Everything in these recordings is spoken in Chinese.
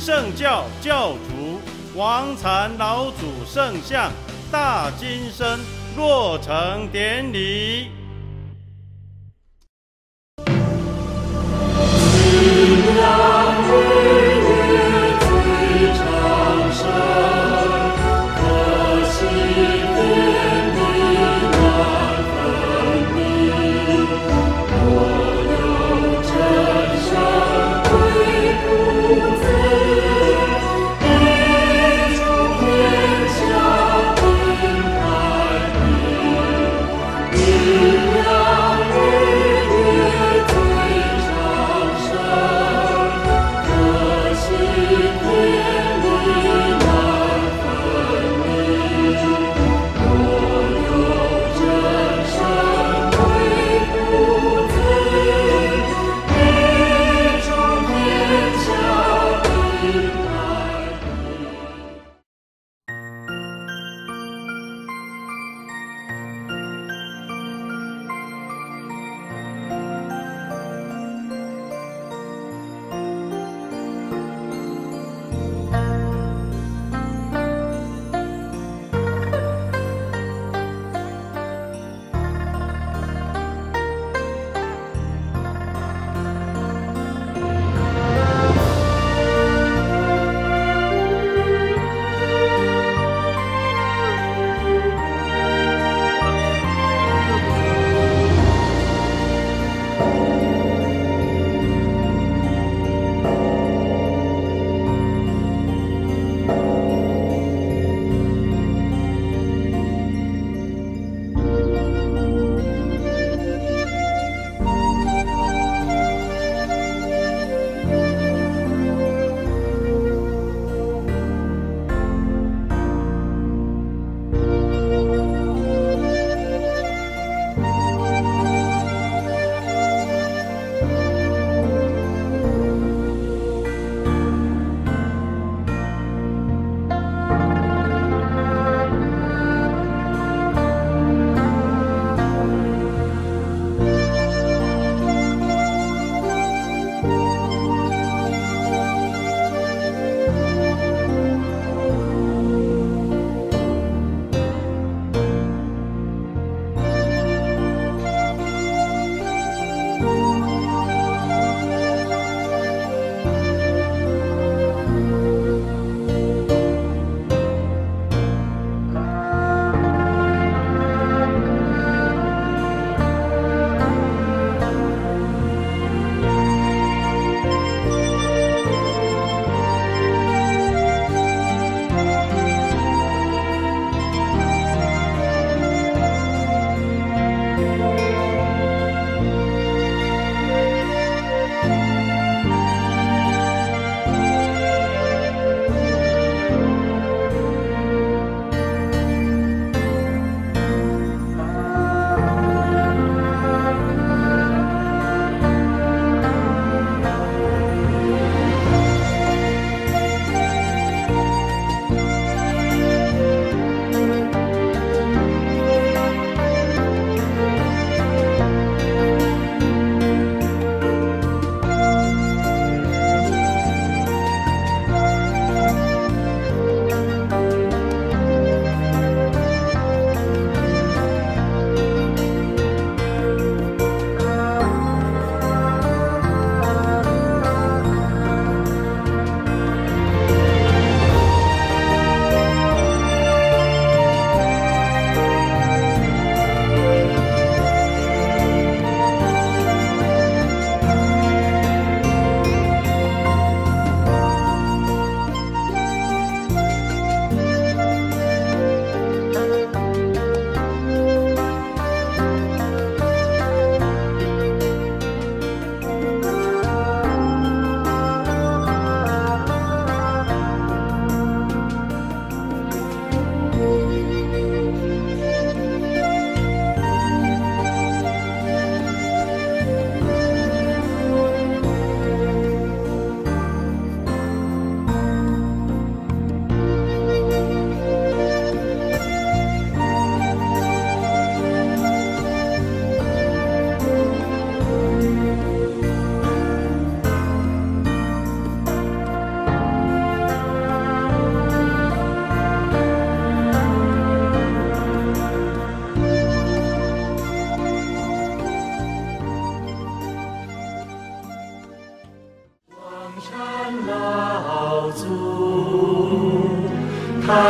圣教教主王禅老祖圣像大金身落成典礼。 天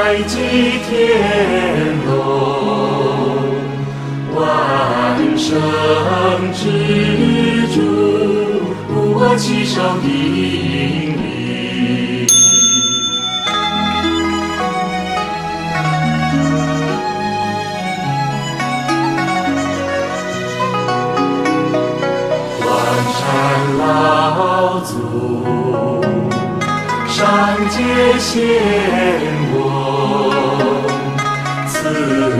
太极天龙，万圣之主，我齐声顶礼。万山老祖，上界仙翁，慈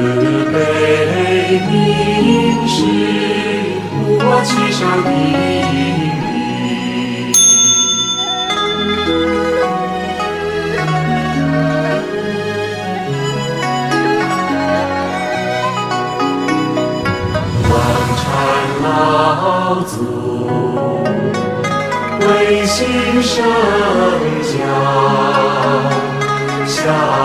悲明示，我齐声顶礼。万禅老祖，维新圣教，笑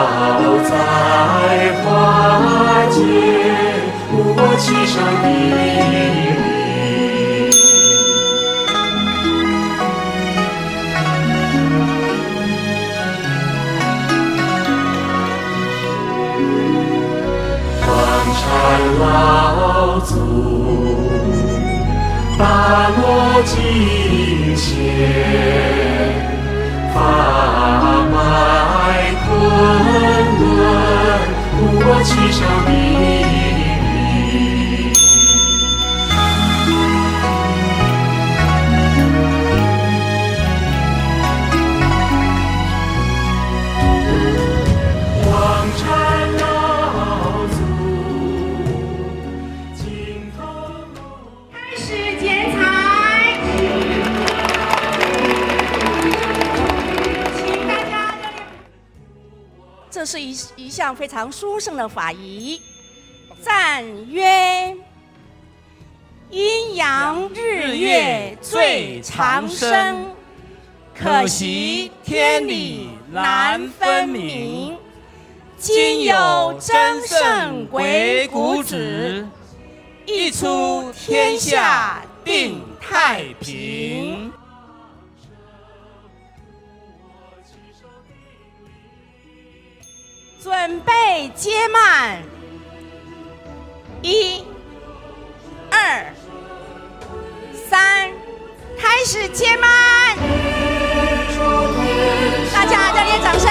在花间，我齐声顶礼。万禅老祖，大罗金仙，法脉昆仑，我齐声顶礼。王禅老祖，金头颅。 开始剪彩，请大家热烈。这是一项非常殊胜的法仪，赞曰：阴阳日月最长生，可惜天理难分明。今有真圣鬼谷子，一出天下定太平。准备接慢，1、2、3，开始接慢，大家热烈掌声。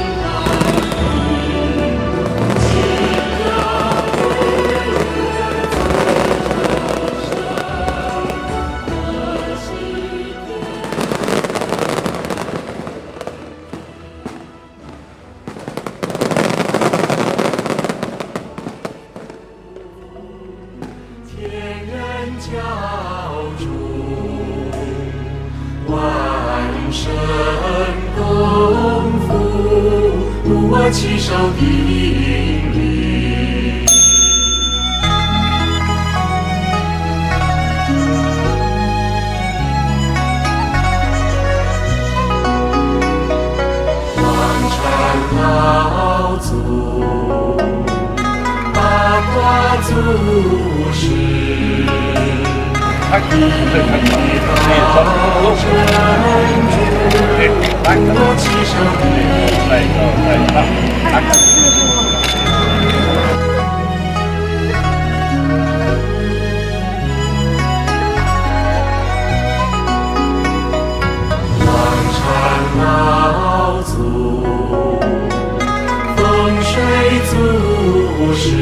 教主，万圣功夫，我齐声顶礼。万禅老祖，八卦祖师。一道珍珠，我齐声顶礼。万禅老祖，风水祖师，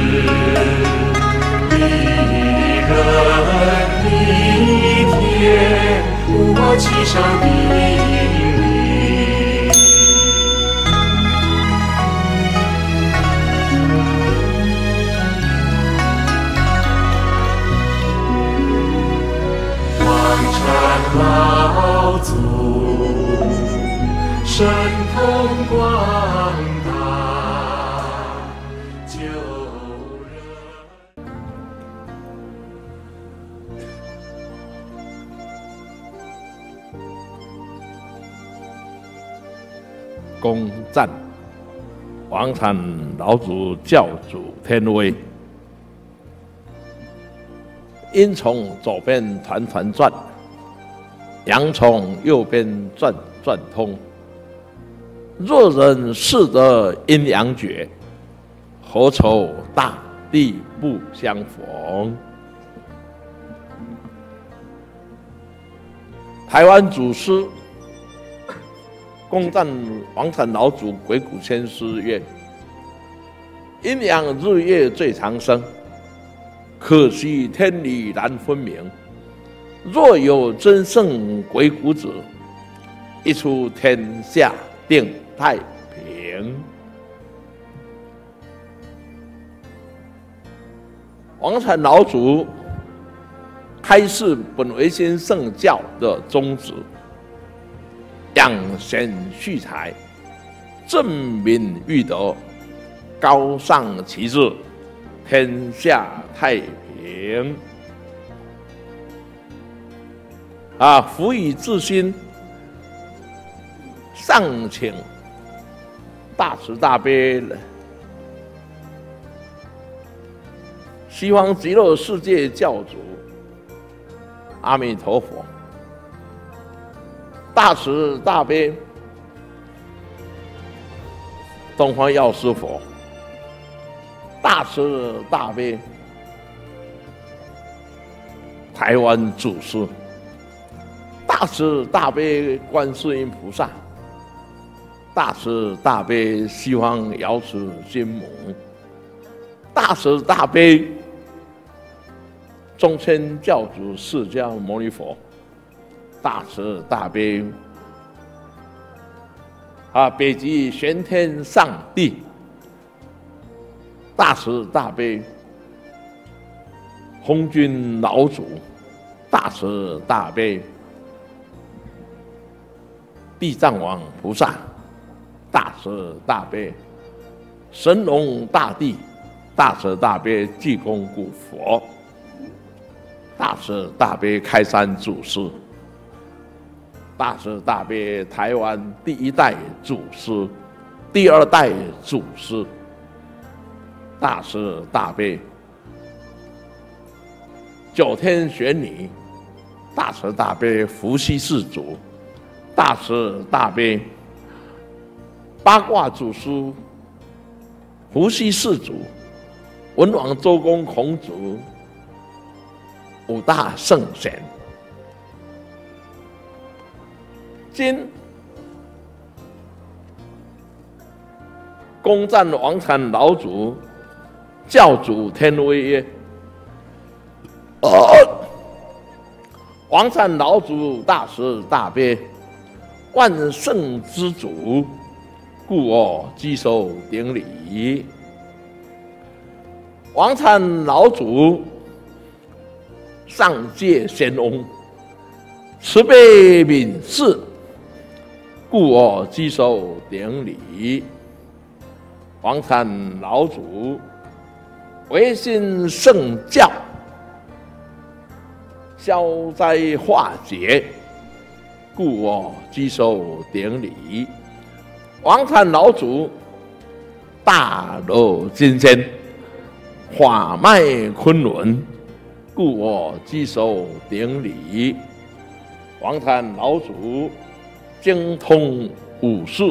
一人一天，我齐声顶礼。万禅老祖，神通广大，救人。 恭赞王禅老祖教主天威，阴从左边团团转，阳从右边转转通， 若人识得阴阳诀，何愁大地不相逢？台湾祖师公赞王禅老祖鬼谷先师曰：“阴阳日月最长生，可惜天理难分明。若有真圣鬼谷子，一出天下定太平。”王禅老祖开示本维新圣教的宗旨：养贤蓄才，正民育德，高尚其志，天下太平。辅以至心，上请大慈大悲西方极乐世界教主阿弥陀佛，大慈大悲东方药师佛，大慈大悲台湾祖师，大慈大悲观世音菩萨，大慈大悲西方瑶池金母，大慈大悲中千教主释迦牟尼佛，大慈大悲北极玄天上帝，大慈大悲红军老祖，大慈大悲地藏王菩萨，大慈大悲神龙大帝，大慈大悲济公古佛，大慈大悲开山祖师，大慈大悲台湾第一代祖师，第二代祖师，大慈大悲九天玄女，大慈大悲伏羲氏祖，大慈大悲八卦祖师伏羲氏祖，文王周公孔子，五大圣贤。今公赞王禅老祖教主天威曰：王禅老祖大慈大悲，万圣之主，故我稽首顶礼。王禅老祖上界仙翁，慈悲悯世，故我稽首顶礼。王禅老祖维新圣教，消灾化解，故我稽首顶礼。王禅老祖大乐金仙，法脉昆仑，故我稽首顶礼。王禅老祖精通武术，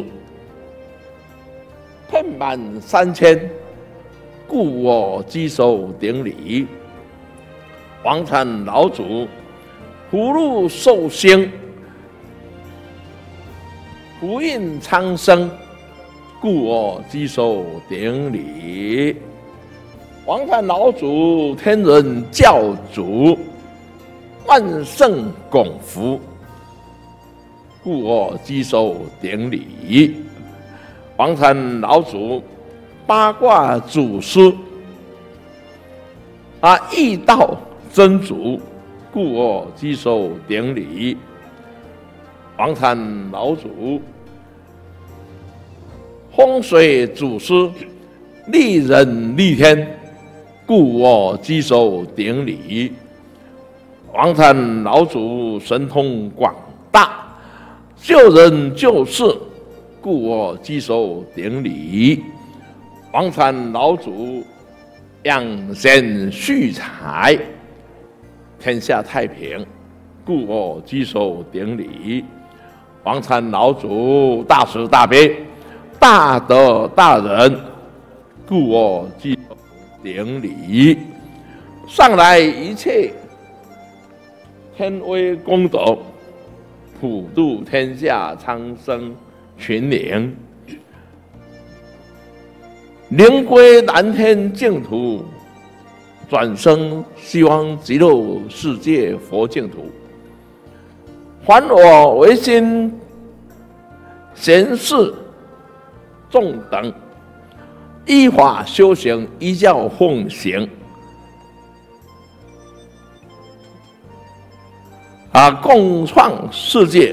遍满3000，故我稽首顶礼。王禅老祖福禄寿星，福运昌生，故我稽首顶礼。王禅老祖天人教主，万圣拱福，故我稽首顶礼。王禅老祖八卦祖师，易道真主，故我稽首顶礼。王禅老祖风水祖师，利人利天，故我稽首顶礼。王禅老祖神通广大，救人救世，故我稽首顶礼。王禅老祖养贤蓄才，天下太平，故我稽首顶礼。王禅老祖大慈大悲， 大德大人，故我稽首顶礼。上来一切天威功德，普度天下苍生群灵，灵归蓝天净土，转生西方极乐世界佛净土。还我唯心贤士众等，依法修行，依教奉行，共创世界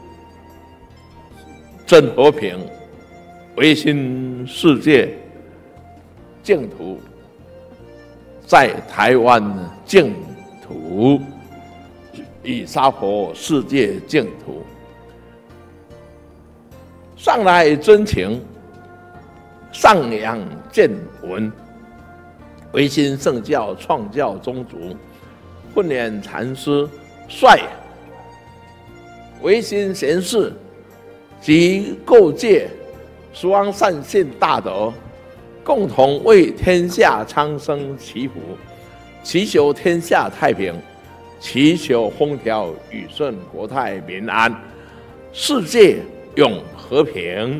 真和平，唯心世界净土，在台湾净土，以沙婆世界净土。上来真情，上扬见闻，唯心圣教创教宗主，混脸禅师率唯心贤士及各界十方善信大德，共同为天下苍生祈福，祈求天下太平，祈求风调雨顺，国泰民安，世界永和平。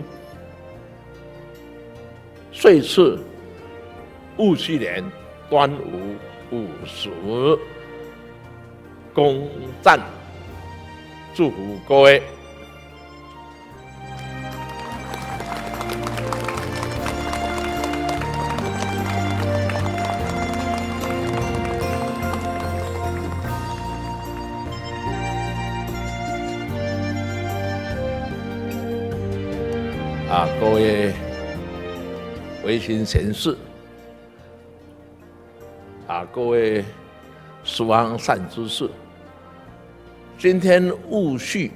岁次戊戌年端午50，恭赞祝福各位。各位唯心贤士，各位十方善知识，今天戊戌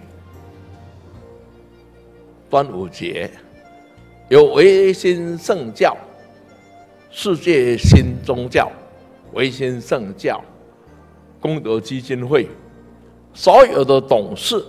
端午节，由唯心圣教世界新宗教唯心圣教功德基金会所有的董事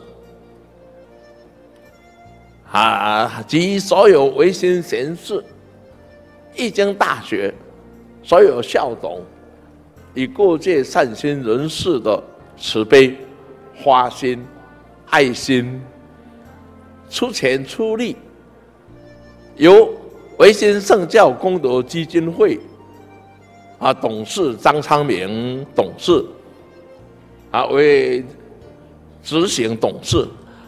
及所有唯心贤士、义经大学所有校董，以各界善心人士的慈悲、花心、爱心，出钱出力，由唯心圣教功德基金会董事张昌明董事为执行董事。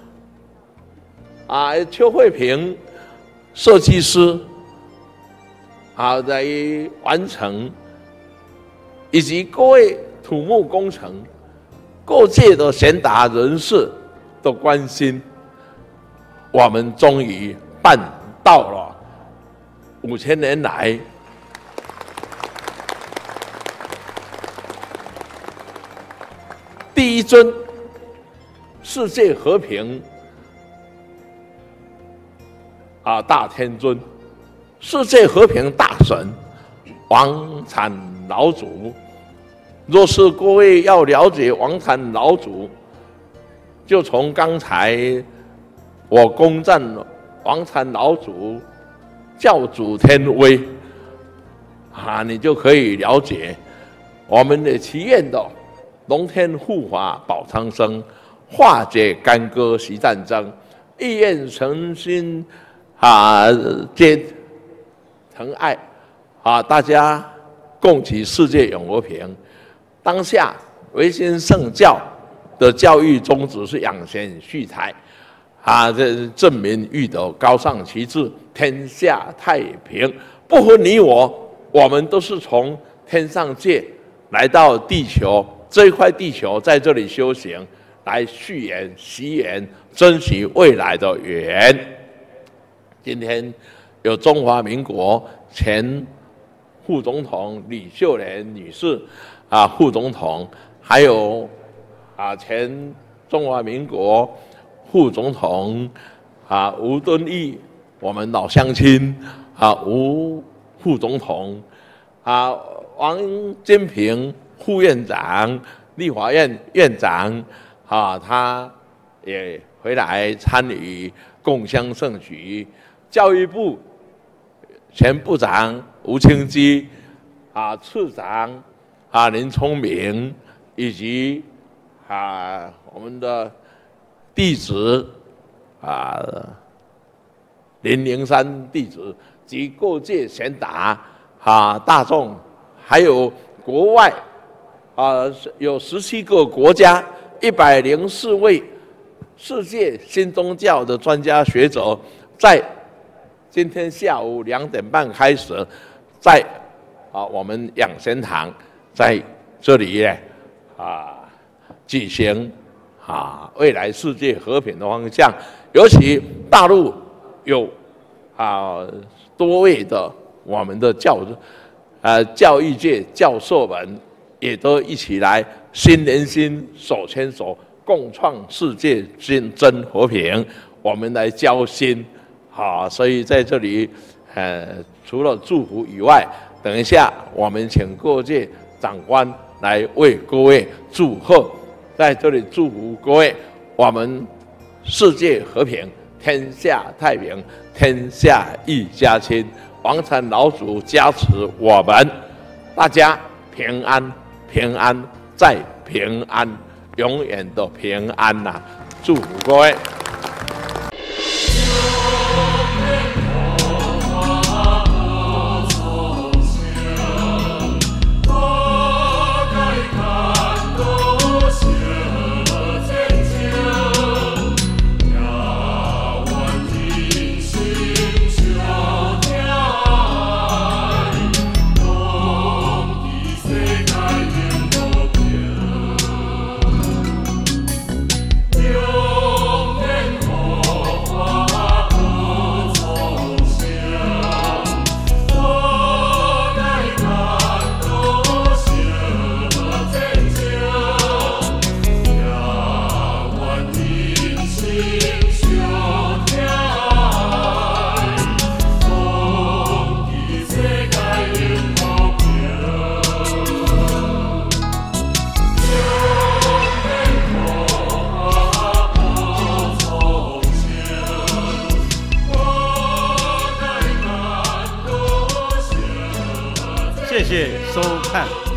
邱慧萍设计师来完成，以及各位土木工程各界的贤达人士的关心，我们终于办到了5000年来第一尊世界和平大天尊，世界和平大神王产老祖。若是各位要了解王产老祖，就从刚才我恭赞王产老祖教主天威你就可以了解我们的祈愿的龙天护法保苍生，化解干戈息战争，意愿诚心皆疼爱大家共祈世界永和平。当下唯心圣教的教育宗旨是养贤蓄才这正民育德，高尚其志，天下太平。不分你我，我们都是从天上界来到地球这一块地球，在这里修行，来续缘习缘，珍惜未来的缘。今天有中华民国前副总统李秀莲女士副总统，还有前中华民国副总统吴敦义，我们老乡亲吴副总统王金平副院长，立法院院长他也回来参与共襄盛举。 教育部前部长吴清基次长林聪明，以及我们的弟子林灵山弟子及各界贤达大众，还有国外有17个国家104位世界新宗教的专家学者，在今天下午2点半开始，在我们养贤堂在这里举行未来世界和平的方向，尤其大陆有多位的我们的教育界教授们也都一起来心连心手牵手，共创世界真和平，我们来交心所以在这里除了祝福以外，等一下我们请各界长官来为各位祝贺，在这里祝福各位，我们世界和平，天下太平，天下一家亲。王禅老祖加持我们大家平安，平安再平安，永远的平安呐！祝福各位。 谢谢收看。